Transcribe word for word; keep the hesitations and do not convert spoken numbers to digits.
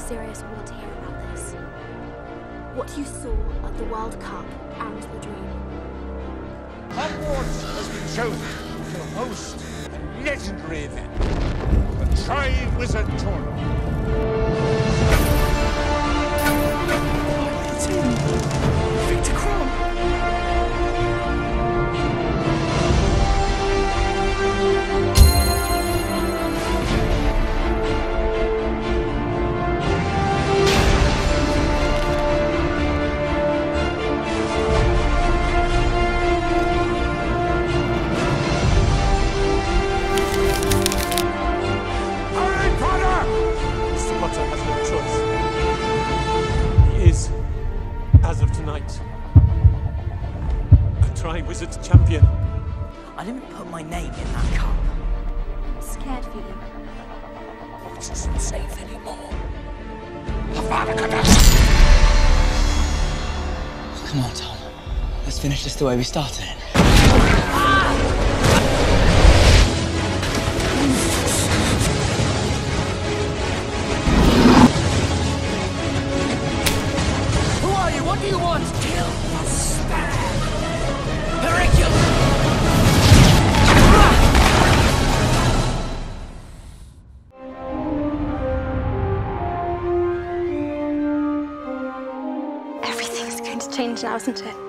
serious we want to hear about this. What you saw at the World Cup and the dream. Hogwarts has been chosen to host a legendary event, the Tri-Wizard Tournament. As of tonight, a Tri-Wizards champion. I didn't put my name in that cup. I'm scared for you. This isn't safe anymore. Come on, Tom. Let's finish this the way we started it. What do you want? Kill or spare? Periculum! Everything's going to change now, isn't it?